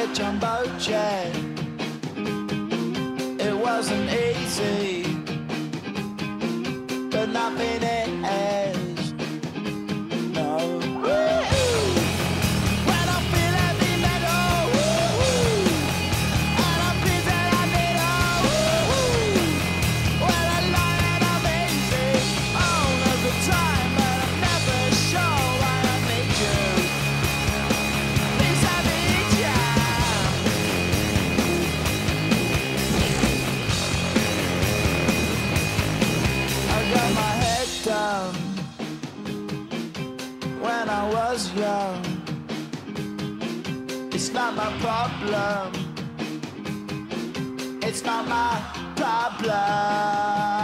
jumbo jet. It wasn't easy, but nothing is. No. When I feel heavy metal, and I feel that I need when I lie and I'm easy all of the time, but I'm never sure why I need you. Please I need ya. I got my head down when I was young. It's not my problem. It's not my problem.